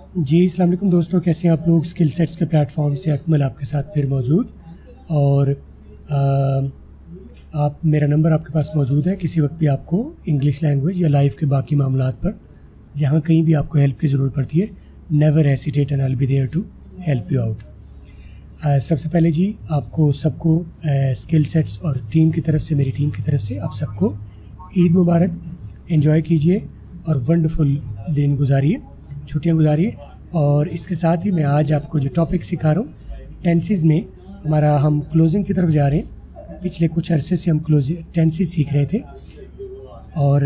जी अस्सलाम वालेकुम दोस्तों, कैसे हैं आप लोग। स्किल सेट्स के प्लेटफॉर्म से अकमल आपके साथ फिर मौजूद। और आप मेरा नंबर आपके पास मौजूद है। किसी वक्त भी आपको इंग्लिश लैंग्वेज या लाइफ के बाकी मामलात पर जहाँ कहीं भी आपको हेल्प की ज़रूरत पड़ती है, never hesitate and I will be there to help you out. सबसे पहले जी आपको सबको स्किल सेट्स और टीम की तरफ से, मेरी टीम की तरफ से आप सबको ईद मुबारक। एंजॉय कीजिए और वंडरफुल दिन गुजारिए, छुट्टियां गुजारिए। और इसके साथ ही मैं आज आपको जो टॉपिक सिखा रहा हूँ टेंसेस में, हम क्लोजिंग की तरफ जा रहे हैं। पिछले कुछ अरसे से हम टेंसेस सीख रहे थे और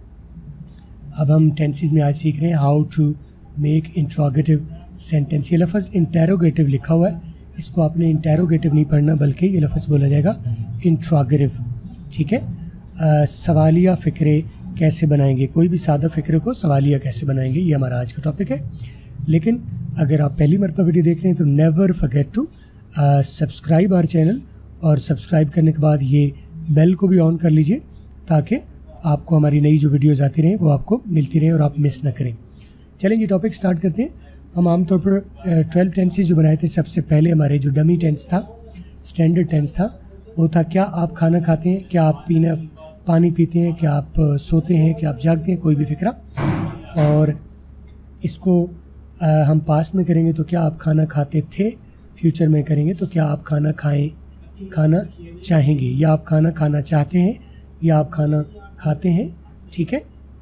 अब हम टेंसेस में आज सीख रहे हैं how to make interrogative sentence. ये लफ्ज़ इंटेरोगेटिव लिखा हुआ है, इसको आपने इंटेरोगेटिव नहीं पढ़ना बल्कि ये लफ्ज़ बोला जाएगा इंट्रोगेटिव। ठीक है। सवालिया फ़िक्रे कैसे बनाएंगे, कोई भी सादा फ़िक्रे को सवालिया कैसे बनाएंगे, ये हमारा आज का टॉपिक है। लेकिन अगर आप पहली मरतबा वीडियो देख रहे हैं तो never forget to subscribe our channel, और सब्सक्राइब करने के बाद ये बेल को भी ऑन कर लीजिए ताकि आपको हमारी नई जो वीडियोज़ आती रहें वो आपको मिलती रहें और आप मिस ना करें। चलें जी, टॉपिक स्टार्ट करते हैं। हम आमतौर पर 12 टेंसेस जो बनाए थे, सबसे पहले हमारे जो डमी टेंस था, स्टैंडर्ड टेंस था, वो था क्या आप खाना खाते हैं, क्या आप पानी पीते हैं, क्या आप सोते हैं, क्या आप जागते हैं, कोई भी फ़िक्रा। और इसको हम पास्ट में करेंगे तो क्या आप खाना खाते थे, फ्यूचर में करेंगे तो क्या आप खाना चाहेंगे, या आप खाना खाना चाहते हैं, या आप खाना खाते हैं। ठीक है।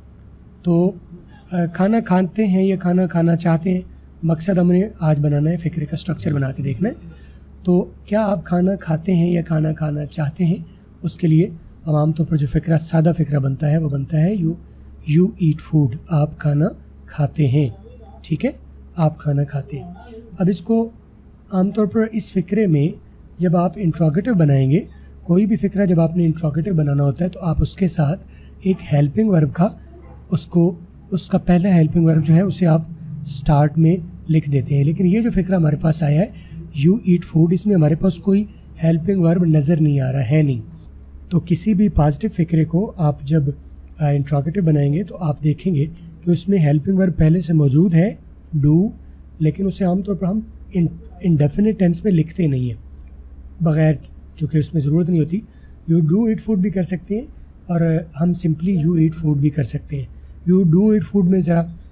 तो खाना खाते हैं या खाना खाना चाहते हैं, मकसद हमने आज बनाना है, फ़िक्रे का स्ट्रक्चर बना के देखना है। तो क्या आप खाना खाते हैं या खाना खाना चाहते हैं, उसके लिए हम आमतौर पर जो फ़िक्रा, सादा फ़िक्रा बनता है वो बनता है यू ईट फूड, आप खाना खाते हैं। ठीक है, आप खाना खाते हैं। अब इसको आमतौर पर इस फ़िक्रे में जब आप इंट्रोगेटिव बनाएंगे, कोई भी फ़िक्रा जब आपने इंट्रोगेटिव बनाना होता है तो आप उसके साथ एक हेल्पिंग वर्ब का, उसका पहला हेल्पिंग वर्ब जो है उसे आप स्टार्ट में लिख देते हैं। लेकिन ये जो फ़िक्रा हमारे पास आया है यू ईट फूड, इसमें हमारे पास कोई हेल्पिंग वर्ब नज़र नहीं आ रहा है नहीं। तो किसी भी पॉजिटिव फ़िक्रे को आप जब इंट्रोगेटिव बनाएंगे तो आप देखेंगे कि उसमें हेल्पिंग वर्ब पहले से मौजूद है डू, लेकिन उसे आमतौर पर हम इंडेफिनिट टेंस में लिखते नहीं हैं बग़ैर, क्योंकि उसमें ज़रूरत नहीं होती। यू डू ईट फूड भी कर सकते हैं और हम सिंपली यू ईट फूड भी कर सकते हैं। यू डू ईट फूड में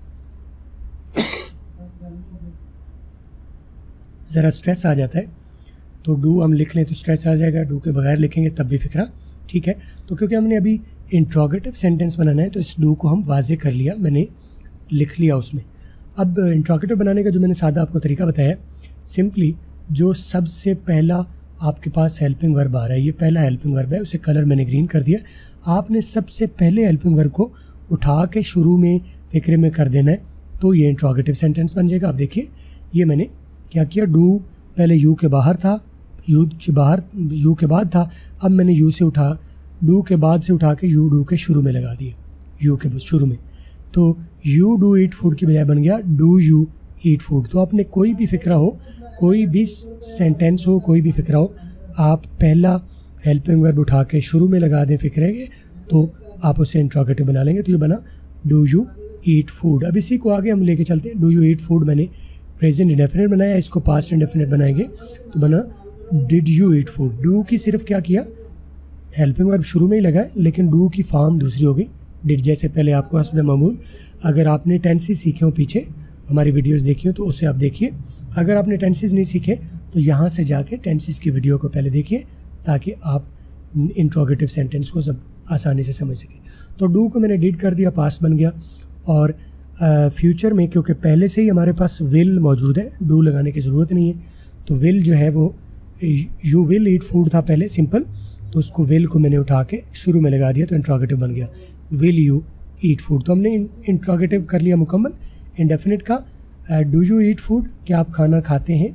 ज़रा स्ट्रेस आ जाता है, तो डू हम लिख लें तो स्ट्रेस आ जाएगा, डू के बगैर लिखेंगे तब भी फ़िक्रा ठीक है। तो क्योंकि हमने अभी इंट्रोगेटिव सेंटेंस बनाना है तो इस डू को हम वाज़े कर लिया, मैंने लिख लिया उसमें। अब इंट्रोगेटिव बनाने का जो मैंने सादा आपको तरीका बताया, सिंपली जो सबसे पहला आपके पास हेल्पिंग वर्ब आ रहा है, ये पहला हेल्पिंग वर्ब है, उसे कलर मैंने ग्रीन कर दिया। आपने सबसे पहले हेल्पिंग वर्ब को उठा के शुरू में फ़िक्रे में कर देना है, तो ये इंट्रोगेटिव सेंटेंस बन जाएगा। आप देखिए ये मैंने क्या किया, डू पहले यू के बाहर था, यू के बाद था, अब मैंने यू से उठा, डू के बाद से उठा के यू डू के शुरू में लगा दिया, यू के शुरू में। तो यू डू ईट फूड की बजाय बन गया डू यू ईट फूड। तो आपने कोई भी फ़िक्रा हो, कोई भी सेंटेंस हो, कोई भी फ़िक्रा हो, आप पहला हेल्पिंग वर्ब उठा के शुरू में लगा दें फ़िक्रे के, तो आप उसे इंट्रोगेटिव बना लेंगे। तो ये बना डू यू ईट फूड। अब इसी को आगे हम लेके चलते हैं। डू यू ईट फूड मैंने प्रेजेंट इंडेफिनिट बनाया, इसको पास्ट इंडेफिनिट बनाएंगे तो बना did you eat food. Do की सिर्फ क्या किया, हेल्पिंग वर्ब शुरू में ही लगा, लेकिन डू की फॉर्म दूसरी हो गई, डिड जैसे पहले आपको हस्ब मामूल। अगर आपने टेंसेस सीखे हो, पीछे हमारी वीडियोस देखी हो तो उसे आप देखिए। अगर आपने टेंसेस नहीं सीखे तो यहाँ से जाके टेंसेस की वीडियो को पहले देखिए ताकि आप इंट्रोगेटिव सेंटेंस को सब आसानी से समझ सकें। तो डू को मैंने डिड कर दिया, पास्ट बन गया। और फ्यूचर में क्योंकि पहले से ही हमारे पास विल मौजूद है, डू लगाने की ज़रूरत नहीं है, तो विल जो है वो यू विल ईट फूड था पहले सिंपल, तो उसको विल को मैंने उठा के शुरू में लगा दिया तो इंट्रोगेटिव बन गया विल यू ईट फूड। तो हमने इंट्रोगेटिव कर लिया मुकम्मल। इंडेफिनिट का डू यू ईट फूड, क्या आप खाना खाते हैं,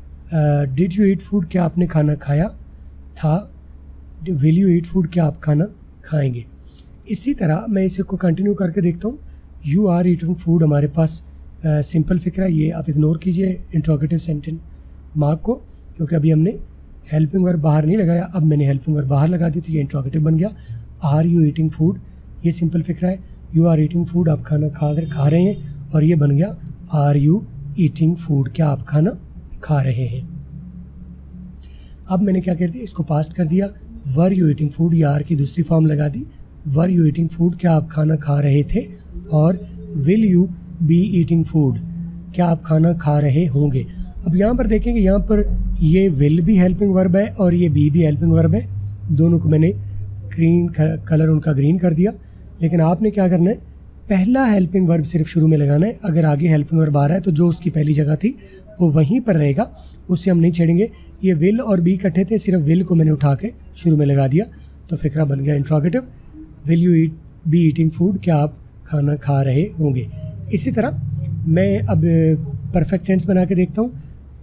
डिड यू ईट फूड, क्या आपने खाना खाया था, विल यू ईट फूड, क्या आप खाना खाएंगे। इसी तरह मैं इसे को कंटिन्यू करके देखता हूँ। यू आर ईटिंग फूड हमारे पास सिंपल फ़िक्रा, ये आप इग्नोर कीजिए इंट्रोगेटिव सेंटेंस मार्क को, क्योंकि अभी हमने हेल्पिंग वर्ब बाहर नहीं लगाया, अब मैंने हेल्पिंग वर्ब बाहर लगा दी तो ये इंट्रोगेटिव बन गया। आर यू ईटिंग फूड, ये सिंपल फ़िक्रा है, यू आर ईटिंग फूड, आप खाना खा रहे हैं, और ये बन गया आर यू ईटिंग फूड, क्या आप खाना खा रहे हैं। अब मैंने क्या कर दिया, इसको पास्ट कर दिया, वर यू ईटिंग फूड, ये आर की दूसरी फॉर्म लगा दी, वर यू ईटिंग फूड, क्या आप खाना खा रहे थे, और will you be eating food, क्या आप खाना खा रहे होंगे। अब यहाँ पर देखेंगे, यहाँ पर ये विल भी हेल्पिंग वर्ब है और ये बी भी हेल्पिंग वर्ब है, दोनों को मैंने ग्रीन कलर उनका ग्रीन कर दिया। लेकिन आपने क्या करना है, पहला हेल्पिंग वर्ब सिर्फ शुरू में लगाना है। अगर आगे हेल्पिंग वर्ब आ रहा है तो जो उसकी पहली जगह थी वो वहीं पर रहेगा, उससे हम नहीं छेड़ेंगे। ये विल और बी इकट्ठे थे, सिर्फ विल को मैंने उठा के शुरू में लगा दिया, तो फिक्रा बन गया interrogative, will you be eating food, क्या आप खाना खा रहे होंगे। इसी तरह मैं अब परफेक्ट टेंस बना के देखता हूँ।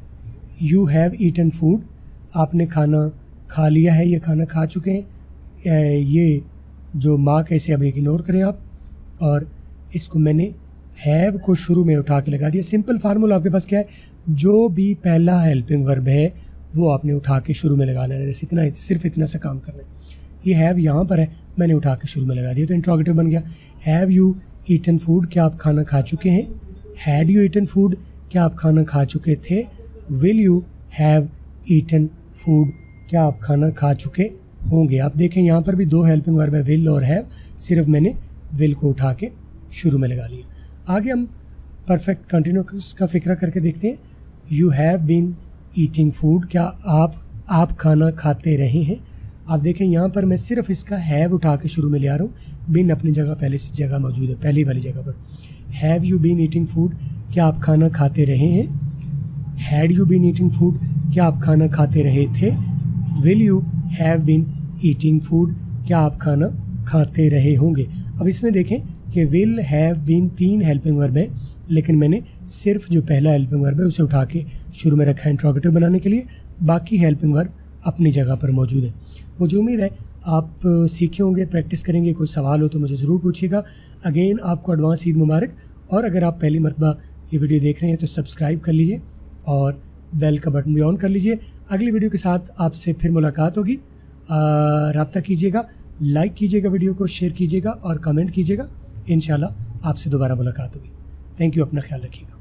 यू हैव ईटन फूड, आपने खाना खा लिया है, ये खाना खा चुके हैं। ये जो मार्क है इसे अब इग्नोर करें आप, और इसको मैंने हैव को शुरू में उठा के लगा दिया। सिंपल फार्मूला आपके पास क्या है, जो भी पहला हेल्पिंग वर्ब है वो आपने उठा के शुरू में लगाना है। जैसे इतना, सिर्फ इतना सा काम करना है। ये हैव यहाँ पर है, मैंने उठा के शुरू में लगा दिया, तो इंट्रोगेटिव बन गया। हैव यू ईटन फूड, क्या आप खाना खा चुके हैं। हैड यू ईटन फूड, क्या आप खाना खा चुके थे। Will you have eaten food, क्या आप खाना खा चुके होंगे। आप देखें यहाँ पर भी दो हेल्पिंग वर्ब है, विल और हैव, सिर्फ मैंने विल को उठा के शुरू में लगा लिया। आगे हम परफेक्ट कंटिन्यूस का फिक्रा करके देखते हैं। You have been eating food, क्या आप खाना खाते रहे हैं। आप देखें यहाँ पर मैं सिर्फ इसका हैव उठा के शुरू में ले आ रहा हूँ, बिन अपनी जगह पहले से जगह मौजूद है, पहली वाली जगह पर। Have you been eating food, क्या आप खाना खाते रहे हैं। Had you been eating food, क्या आप खाना खाते रहे थे। Will you have been eating food, क्या आप खाना खाते रहे होंगे। अब इसमें देखें कि विल हैव बीन तीन हेल्पिंग वर्ब है, लेकिन मैंने सिर्फ जो पहला हेल्पिंग वर्ब है उसे उठा के शुरू में रखा है इंट्रोगेटिव बनाने के लिए, बाकी हेल्पिंग वर्ब अपनी जगह पर मौजूद है। मुझे उम्मीद है आप सीखे होंगे, प्रैक्टिस करेंगे। कोई सवाल हो तो मुझे ज़रूर पूछिएगा। अगेन आपको एडवांस ईद मुबारक, और अगर आप पहली मरतबा ये वीडियो देख रहे हैं तो सब्सक्राइब कर लीजिए और बेल का बटन भी ऑन कर लीजिए। अगली वीडियो के साथ आपसे फिर मुलाकात होगी। रब्ता कीजिएगा, लाइक कीजिएगा, वीडियो को शेयर कीजिएगा और कमेंट कीजिएगा। इंशाल्लाह आपसे दोबारा मुलाकात होगी। थैंक यू, अपना ख्याल रखिएगा।